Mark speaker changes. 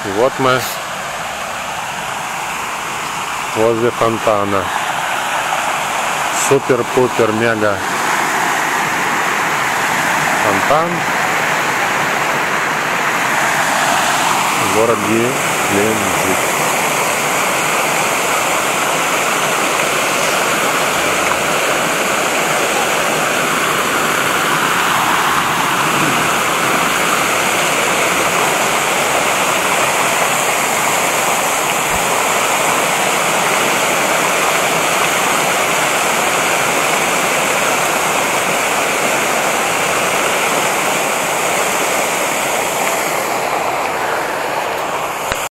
Speaker 1: И вот мы возле фонтана. Супер-пупер-мега фонтан. Город Геленджик.